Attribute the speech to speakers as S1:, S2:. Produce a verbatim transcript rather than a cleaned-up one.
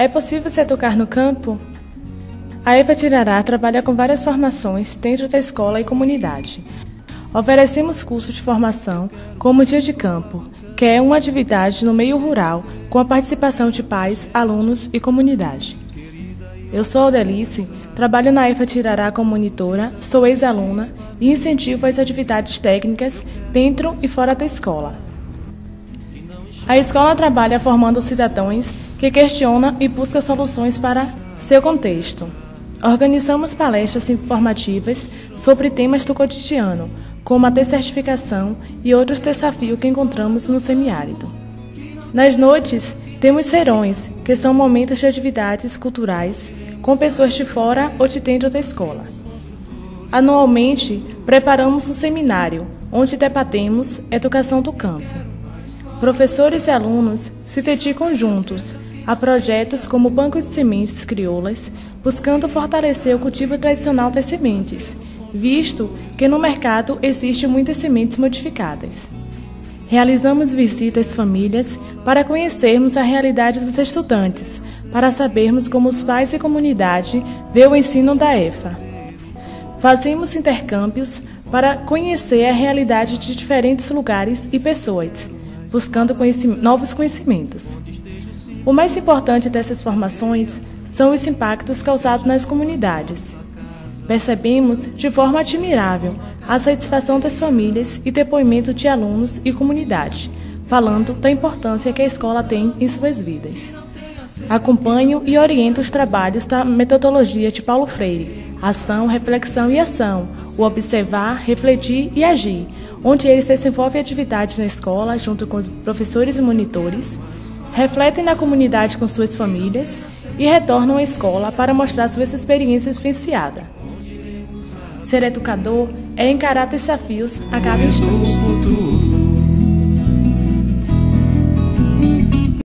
S1: É possível se educar no campo? A EFA Tirará trabalha com várias formações dentro da escola e comunidade. Oferecemos cursos de formação como Dia de Campo, que é uma atividade no meio rural com a participação de pais, alunos e comunidade. Eu sou Aldelice, trabalho na EFA Tirará como monitora, sou ex-aluna e incentivo as atividades técnicas dentro e fora da escola. A escola trabalha formando cidadãos que questionam e buscam soluções para seu contexto. Organizamos palestras informativas sobre temas do cotidiano, como a dessertificação e outros desafios que encontramos no semiárido. Nas noites, temos serões, que são momentos de atividades culturais com pessoas de fora ou de dentro da escola. Anualmente, preparamos um seminário, onde debatemos educação do campo. Professores e alunos se dedicam juntos a projetos como o Banco de Sementes Crioulas, buscando fortalecer o cultivo tradicional das sementes, visto que no mercado existem muitas sementes modificadas. Realizamos visitas às famílias para conhecermos a realidade dos estudantes, para sabermos como os pais e comunidade veem o ensino da EFA. Fazemos intercâmbios para conhecer a realidade de diferentes lugares e pessoas, buscando conhecim- novos conhecimentos. O mais importante dessas formações são os impactos causados nas comunidades. Percebemos de forma admirável a satisfação das famílias e depoimento de alunos e comunidade, falando da importância que a escola tem em suas vidas. Acompanho e oriento os trabalhos da metodologia de Paulo Freire, ação, reflexão e ação, o observar, refletir e agir, onde eles desenvolvem atividades na escola junto com os professores e monitores, refletem na comunidade com suas famílias e retornam à escola para mostrar suas experiências vivenciadas. Ser educador é encarar desafios a cada instante.